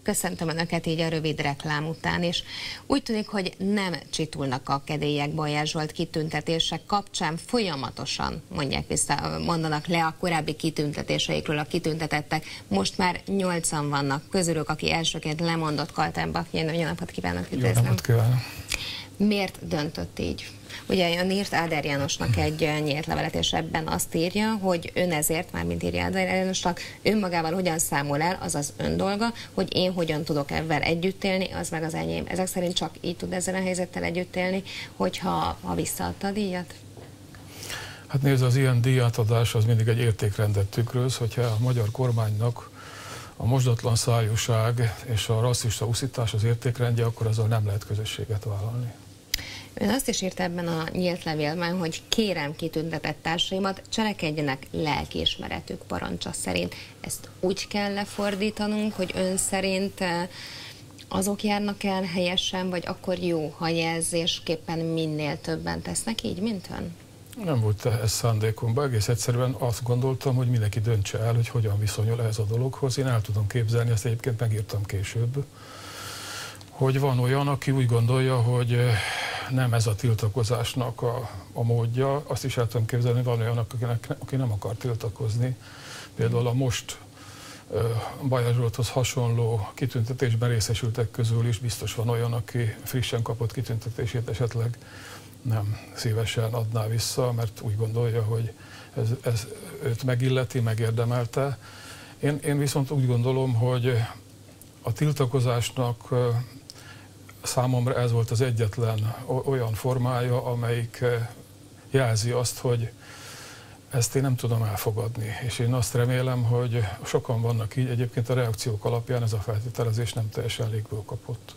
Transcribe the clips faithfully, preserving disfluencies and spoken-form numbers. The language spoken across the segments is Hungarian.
Köszöntöm Önöket így a rövid reklám után, és úgy tűnik, hogy nem csitulnak a kedélyek Bajer Zsolt kitüntetések kapcsán, folyamatosan mondják vissza, mondanak le a korábbi kitüntetéseikről a kitüntetettek. Most már nyolcan vannak közülük, aki elsőként lemondott. Kaltenbach. Jó napot kívánok, üdvözlöm. Jó napot kívánok. Miért döntött így? Ugye ön írt Áder Jánosnak egy nyílt levelet, és ebben azt írja, hogy ön ezért, mármint írja Áder Jánosnak, önmagával hogyan számol el, az az ön dolga, hogy én hogyan tudok ebben együtt élni, az meg az enyém. Ezek szerint csak így tud ezzel a helyzettel együtt élni, hogyha ha visszaadta a díjat? Hát nézd, az ilyen díjátadás az mindig egy értékrendet tükröz, hogyha a magyar kormánynak a mosdatlan szájúság és a rasszista uszítás az értékrendje, akkor azzal nem lehet közösséget vállalni. Ön azt is írt ebben a nyílt levélben, hogy kérem kitüntetett társaimat, cselekedjenek lelkiismeretük parancsa szerint. Ezt úgy kell lefordítanunk, hogy ön szerint azok járnak el helyesen, vagy akkor jó, ha jelzésképpen minél többen tesznek így, mint ön? Nem volt ez szándékomban, egész egyszerűen azt gondoltam, hogy mindenki döntse el, hogy hogyan viszonyul ehhez a dologhoz. Én el tudom képzelni, ezt egyébként megírtam később, hogy van olyan, aki úgy gondolja, hogy nem ez a tiltakozásnak a, a módja. Azt is el tudom képzelni, van olyan, akinek, aki nem akar tiltakozni. Például a most uh, Bajer Zsolthoz hasonló kitüntetésben részesültek közül is biztos van olyan, aki frissen kapott kitüntetését esetleg nem szívesen adná vissza, mert úgy gondolja, hogy ez, ez őt megilleti, megérdemelte. Én, én viszont úgy gondolom, hogy a tiltakozásnak számomra ez volt az egyetlen olyan formája, amelyik jelzi azt, hogy ezt én nem tudom elfogadni. És én azt remélem, hogy sokan vannak így, egyébként a reakciók alapján ez a feltételezés nem teljesen légből kapott.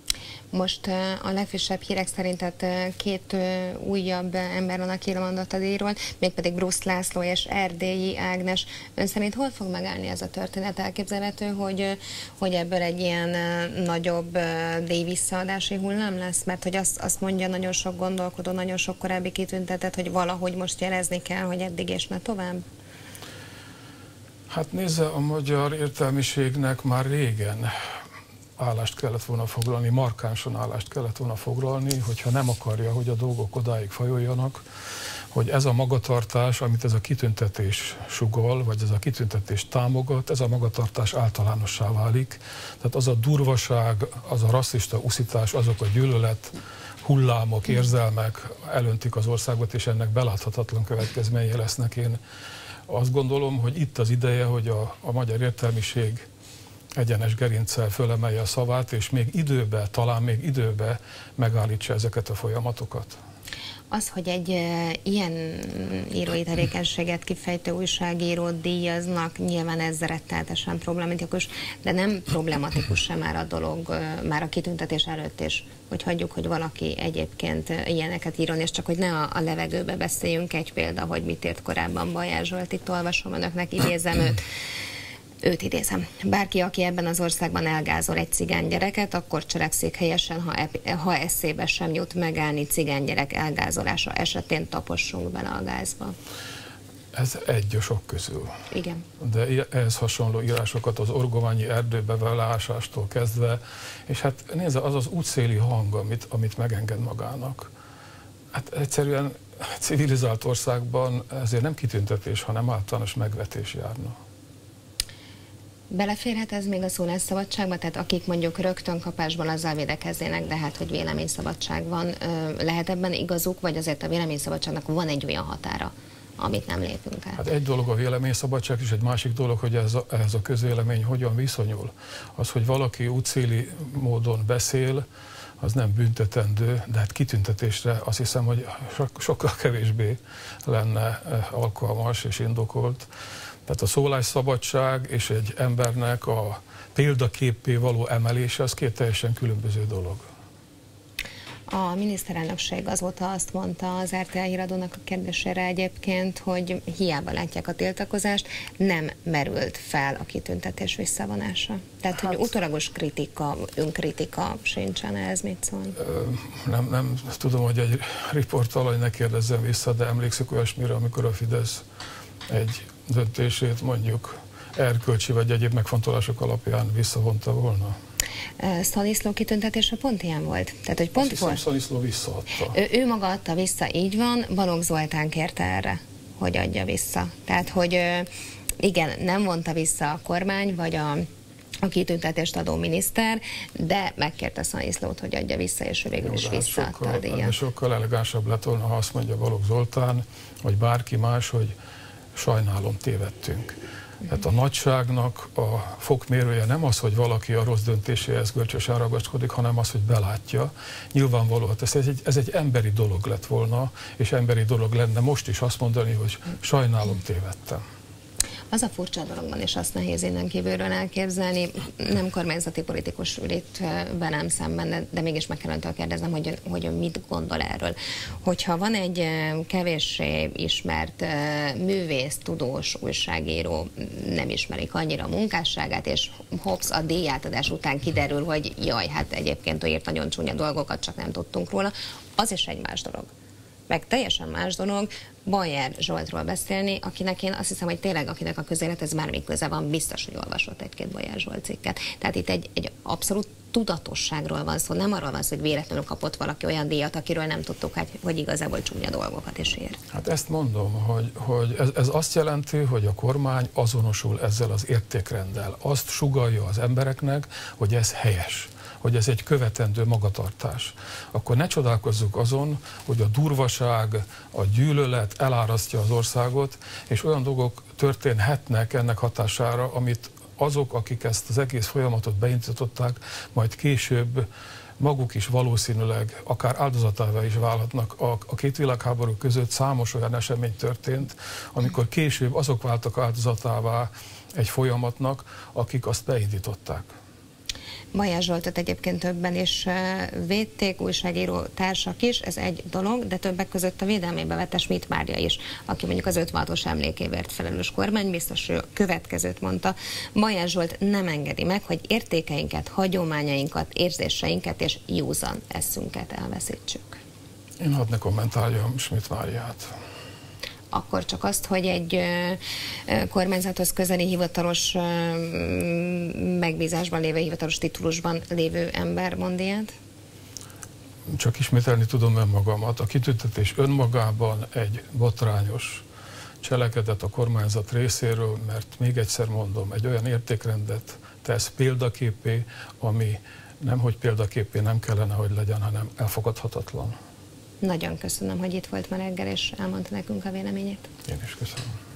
Most a legfrissebb hírek szerint tehát két újabb ember van, aki lemondott a díjról, mégpedig Brusz László és Erdélyi Ágnes. Ön szerint hol fog megállni ez a történet? Elképzelhető, hogy, hogy ebből egy ilyen nagyobb díj visszaadási hullám lesz? Mert hogy azt, azt mondja nagyon sok gondolkodó, nagyon sok korábbi kitüntetett, hogy valahogy most jelezni kell, hogy eddig és ne tovább? Hát nézze, a magyar értelmiségnek már régen állást kellett volna foglalni, markánsan állást kellett volna foglalni, hogyha nem akarja, hogy a dolgok odáig fajoljanak, hogy ez a magatartás, amit ez a kitüntetés sugall, vagy ez a kitüntetés támogat, ez a magatartás általánossá válik. Tehát az a durvaság, az a rasszista uszítás, azok a gyűlölet hullámok, érzelmek elöntik az országot, és ennek beláthatatlan következménye lesznek. Én azt gondolom, hogy itt az ideje, hogy a, a magyar értelmiség egyenes gerinccel fölemelje a szavát, és még időbe, talán még időbe megállítsa ezeket a folyamatokat. Az, hogy egy e, ilyen írói tevékenységet kifejtő újságírót díjaznak, nyilván ez rettenetesen problematikus, de nem problematikus sem már a dolog, e, már a kitüntetés előtt is, hogy hagyjuk, hogy valaki egyébként ilyeneket írjon, és csak hogy ne a, a levegőbe beszéljünk. Egy példa, hogy mit írt korábban Bajer Zsolt, itt olvasom önöknek, idézem őt. Őt idézem. Bárki, aki ebben az országban elgázol egy cigány gyereket, akkor cselekszik helyesen, ha, e ha eszébe sem jut megállni cigánygyerek elgázolása esetén, tapossunk bele a gázba. Ez egy a sok közül. Igen. De ehhez hasonló írásokat az orgoványi erdőbe leásástól kezdve, és hát nézze, az az útszéli hang, amit, amit megenged magának. Hát egyszerűen civilizált országban ezért nem kitüntetés, hanem általános megvetés járna. Beleférhet ez még a szólásszabadságba? Tehát akik mondjuk rögtön kapásból azzal védekeznének, de hát, hogy véleményszabadság van, lehet ebben igazuk, vagy azért a véleményszabadságnak van egy olyan határa, amit nem lépünk át? Hát egy dolog a véleményszabadság, és egy másik dolog, hogy ez a, ez a közvélemény hogyan viszonyul. Az, hogy valaki útszéli módon beszél, az nem büntetendő, de hát kitüntetésre azt hiszem, hogy so, sokkal kevésbé lenne alkalmas és indokolt. Tehát a szólásszabadság és egy embernek a példaképpé való emelése az két teljesen különböző dolog. A miniszterelnökség azóta azt mondta az er té el híradónak a kérdésére egyébként, hogy hiába látják a tiltakozást, nem merült fel a kitüntetés visszavonása. Tehát, hát, hogy utólagos kritika, önkritika sincsen, ez mit szól? Nem, nem tudom, hogy egy riportalany ne kérdezzem vissza, de emlékszik olyasmire, amikor a Fidesz egy döntését mondjuk erkölcsi vagy egyéb megfontolások alapján visszavonta volna. Szaniszló kitüntetése pont ilyen volt? Tehát, hogy pont Azt hiszem, Szaniszló visszaadta. Ő, ő maga adta vissza, így van, Balogh Zoltán kérte erre, hogy adja vissza. Tehát, hogy igen, nem vonta vissza a kormány, vagy a, a kitüntetést adó miniszter, de megkérte Szaniszlót, hogy adja vissza, és ő végül is visszaadta a díjat. Sokkal elegánsabb lett volna, ha azt mondja Balogh Zoltán, vagy bárki más, hogy sajnálom, tévedtünk. Tehát a nagyságnak a fokmérője nem az, hogy valaki a rossz döntéséhez görcsösen ragaszkodik, hanem az, hogy belátja. Nyilvánvaló, ez egy, ez egy emberi dolog lett volna, és emberi dolog lenne most is azt mondani, hogy sajnálom, tévedtem. Az a furcsa dologban, és azt nehéz innen kívülről elképzelni, nem kormányzati politikus ül itt velem szemben, de, de mégis meg kell öntől kérdeznem, hogy, hogy mit gondol erről. Hogyha van egy kevéssé ismert művész, tudós, újságíró, nem ismerik annyira a munkásságát, és hops, a díjátadás után kiderül, hogy jaj, hát egyébként ő írt nagyon csúnya dolgokat, csak nem tudtunk róla, az is egy más dolog. Meg teljesen más dolog Bajer Zsoltról beszélni, akinek én azt hiszem, hogy tényleg akinek a közélethez bármi köze van, biztos, hogy olvasott egy-két Bajer Zsolt cikket. Tehát itt egy, egy abszolút tudatosságról van szó, nem arról van szó, hogy véletlenül kapott valaki olyan díjat, akiről nem tudtuk, hogy igazából csúnya dolgokat is ír. Hát ezt mondom, hogy, hogy ez, ez azt jelenti, hogy a kormány azonosul ezzel az értékrenddel. Azt sugallja az embereknek, hogy ez helyes, hogy ez egy követendő magatartás. Akkor ne csodálkozzuk azon, hogy a durvaság, a gyűlölet elárasztja az országot, és olyan dolgok történhetnek ennek hatására, amit azok, akik ezt az egész folyamatot beindították, majd később maguk is valószínűleg akár áldozatává is válhatnak. A, a két világháború között számos olyan esemény történt, amikor később azok váltak áldozatává egy folyamatnak, akik azt beindították. Bajer Zsoltot egyébként többen is védték, újságíró társak is, ez egy dolog, de többek között a védelmébe vette Schmidt Mária is, aki mondjuk az ötvenhatos emlékévért felelős kormány, biztos ő a következőt mondta. Bajer Zsolt nem engedi meg, hogy értékeinket, hagyományainkat, érzéseinket és józan eszünket elveszítsük. Én hadd ne kommentáljam Schmidt Máriát. Akkor csak azt, hogy egy ö, ö, kormányzathoz közeli hivatalos ö, megbízásban lévő, hivatalos titulusban lévő ember mond ilyet? Csak ismételni tudom önmagamat. A kitüntetés önmagában egy botrányos cselekedet a kormányzat részéről, mert még egyszer mondom, egy olyan értékrendet tesz példaképé, ami nemhogy példaképé nem kellene, hogy legyen, hanem elfogadhatatlan. Nagyon köszönöm, hogy itt volt ma reggel, és elmondta nekünk a véleményét. Én is köszönöm.